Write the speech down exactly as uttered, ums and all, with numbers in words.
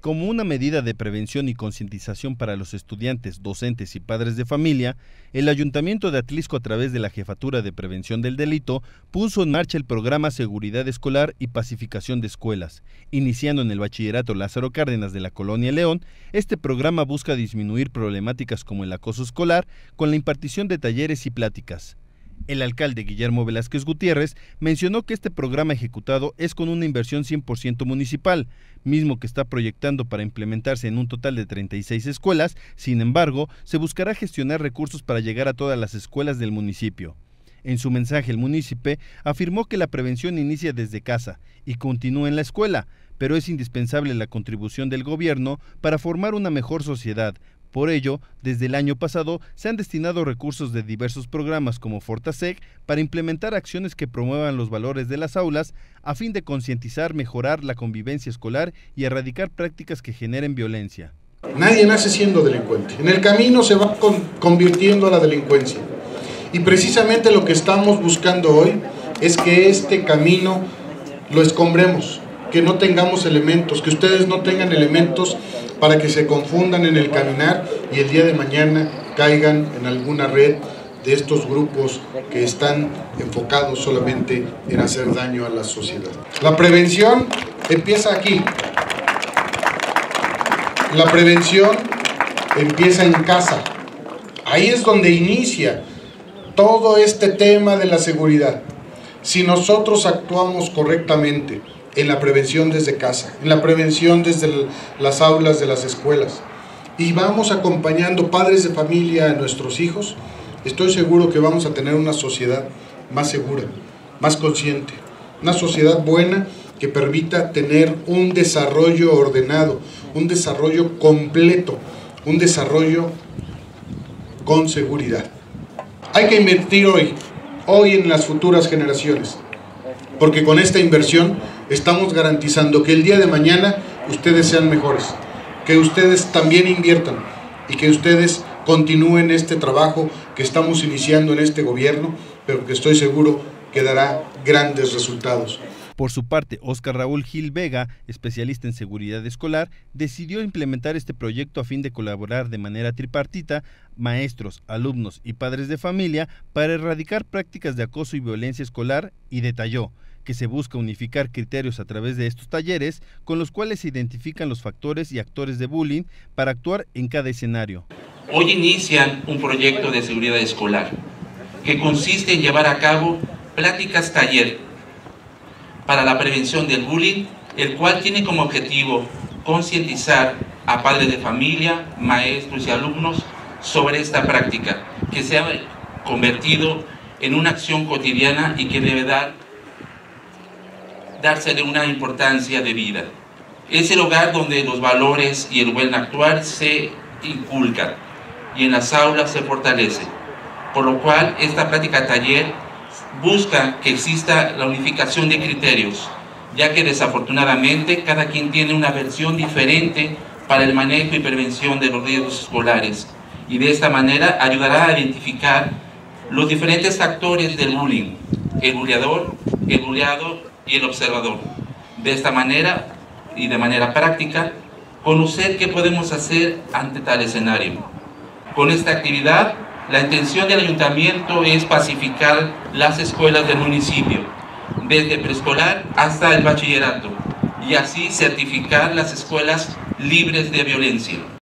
Como una medida de prevención y concientización para los estudiantes, docentes y padres de familia, el Ayuntamiento de Atlixco, a través de la Jefatura de Prevención del Delito, puso en marcha el programa Seguridad Escolar y Pacificación de Escuelas. Iniciando en el Bachillerato Lázaro Cárdenas de la Colonia León, este programa busca disminuir problemáticas como el acoso escolar con la impartición de talleres y pláticas. El alcalde Guillermo Velázquez Gutiérrez mencionó que este programa ejecutado es con una inversión cien por ciento municipal, mismo que está proyectando para implementarse en un total de treinta y seis escuelas. Sin embargo, se buscará gestionar recursos para llegar a todas las escuelas del municipio. En su mensaje, el munícipe afirmó que la prevención inicia desde casa y continúa en la escuela, pero es indispensable la contribución del gobierno para formar una mejor sociedad. Por ello, desde el año pasado se han destinado recursos de diversos programas como Fortaseg para implementar acciones que promuevan los valores de las aulas a fin de concientizar, mejorar la convivencia escolar y erradicar prácticas que generen violencia. Nadie nace siendo delincuente. En el camino se va con, convirtiendo a la delincuencia. Y precisamente lo que estamos buscando hoy es que este camino lo escombremos, que no tengamos elementos, que ustedes no tengan elementos para que se confundan en el caminar y el día de mañana caigan en alguna red de estos grupos que están enfocados solamente en hacer daño a la sociedad. La prevención empieza aquí. La prevención empieza en casa. Ahí es donde inicia todo este tema de la seguridad. Si nosotros actuamos correctamente en la prevención desde casa, en la prevención desde las aulas de las escuelas, y vamos acompañando padres de familia a nuestros hijos, estoy seguro que vamos a tener una sociedad más segura, más consciente, una sociedad buena que permita tener un desarrollo ordenado, un desarrollo completo, un desarrollo con seguridad. Hay que invertir hoy, hoy en las futuras generaciones, porque con esta inversión estamos garantizando que el día de mañana ustedes sean mejores, que ustedes también inviertan y que ustedes continúen este trabajo que estamos iniciando en este gobierno, pero que estoy seguro que dará grandes resultados. Por su parte, Óscar Raúl Gil Vega, especialista en seguridad escolar, decidió implementar este proyecto a fin de colaborar de manera tripartita, maestros, alumnos y padres de familia, para erradicar prácticas de acoso y violencia escolar, y detalló que se busca unificar criterios a través de estos talleres con los cuales se identifican los factores y actores de bullying para actuar en cada escenario. Hoy inician un proyecto de seguridad escolar que consiste en llevar a cabo pláticas taller para la prevención del bullying, el cual tiene como objetivo concientizar a padres de familia, maestros y alumnos sobre esta práctica, que se ha convertido en una acción cotidiana y que debe dar, dársele una importancia de vida. Es el hogar donde los valores y el buen actuar se inculcan y en las aulas se fortalece, por lo cual esta práctica taller busca que exista la unificación de criterios, ya que desafortunadamente cada quien tiene una versión diferente para el manejo y prevención de los riesgos escolares, y de esta manera ayudará a identificar los diferentes factores del bullying, el buleador, el buleado y el observador. De esta manera y de manera práctica, conocer qué podemos hacer ante tal escenario. Con esta actividad, la intención del ayuntamiento es pacificar las escuelas del municipio, desde preescolar hasta el bachillerato, y así certificar las escuelas libres de violencia.